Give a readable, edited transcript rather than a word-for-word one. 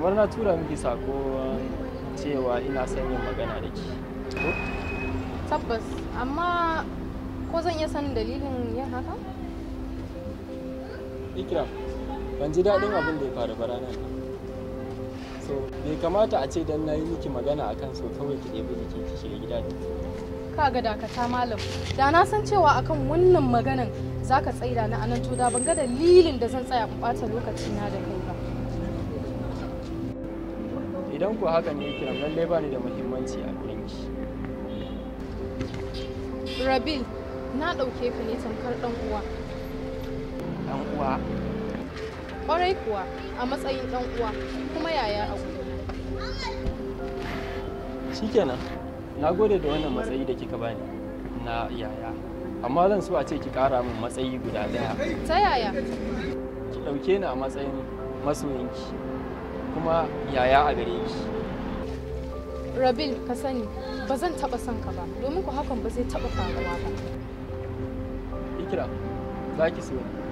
kamar na tura miki sako cewa ina son yin magana da ki. Tabbas, amma ko zan iya sanin dalilin yin haka? Ikiram, ban ji daɗin abin da ya faru ba ranar nan. So, bai kamata a ce dan na yi miki magana akan so kawai ki ɗebi jikin ki shiga gida ne. Ka ga dakata malam, da na san cewa akan wannan maganan za ka tsaida na anan to da ban ga dalilin da zan tsaya in ɓata lokacina da kai ba. Idan ku haka ne Ikiram, lallai ba ni da muhimmanci a gurin ki. Rabil, na ɗauke ka ne tamkar ɗan uwa. Ɗan uwa? Ƙwarai kuwa, a matsayin ɗan uwa kuma yaya a gurina. Shikenan, na gode da wannan matsayi da kika bani na yaya. Amma zan so a ce ki ƙara min matsayi guda ɗaya. Ta yaya? Ki ɗauke ni a matsayin masoyinki kuma yaya a gare ki. Rabil, ka sani ba zan taɓa son ka ba domin ku hakan ba zai taɓa faruwa ba. Ikiram, za ki so ni.